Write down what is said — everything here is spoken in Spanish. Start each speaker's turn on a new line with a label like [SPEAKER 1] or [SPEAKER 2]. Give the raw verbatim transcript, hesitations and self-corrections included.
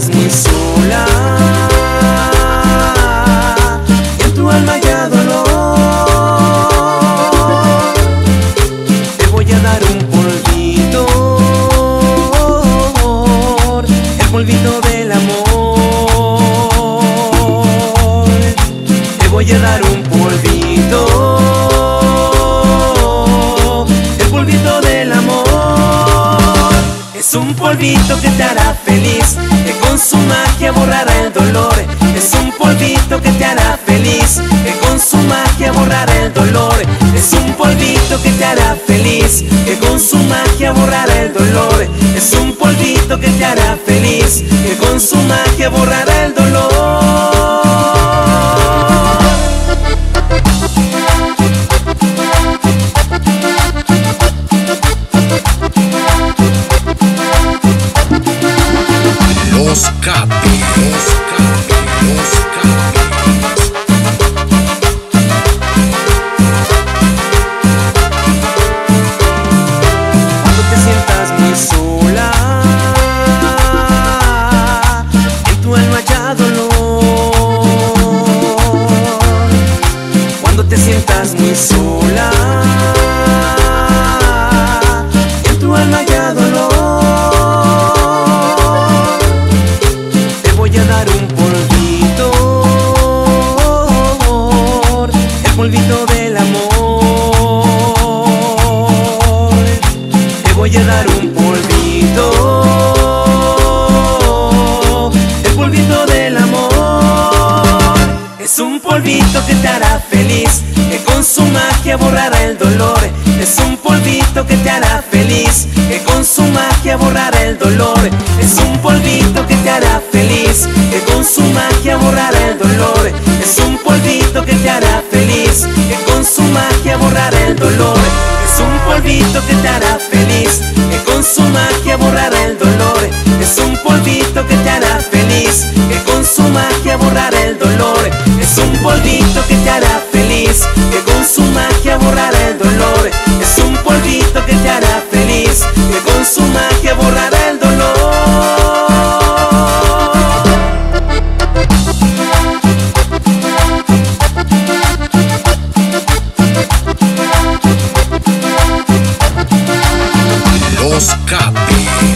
[SPEAKER 1] sientas muy sola y en tu alma haya dolor, te voy a dar un polvito, el polvito del amor. Te voy a dar un polvito, el polvito del amor. Es un polvito que te hará feliz, que con su magia borrará el dolor. Es un polvito que te hará feliz, que con su magia borrará el dolor. Es un polvito que te hará feliz, que con su magia borrará el dolor. Es un polvito que te hará feliz, que con su magia borrará el dolor.
[SPEAKER 2] Los Capi, los Capi, los Capi.
[SPEAKER 1] Cuando te sientas muy sola, en tu alma haya dolor. Cuando te sientas muy sola, en tu alma haya dolor, te voy a dar un polvito, el polvito del amor. Te voy a dar un polvito, el polvito del amor. Es un polvito que te hará feliz, que con su magia borrará el dolor. Es un polvito que te hará feliz, que con su magia borrará el dolor. Es un polvito que te hará feliz, que con su magia borrará el dolor. Es un polvito que te hará feliz, que con su magia borrará el dolor. Es un polvito que te hará feliz, que con su magia borrará el dolor. Es un polvito que te hará feliz, que con su magia borrará el dolor. Es un polvito que te hará feliz, que con su magia borrará el dolor. Es un polvito que te hará feliz, que con su magia borrará el dolor.
[SPEAKER 2] Los Capi.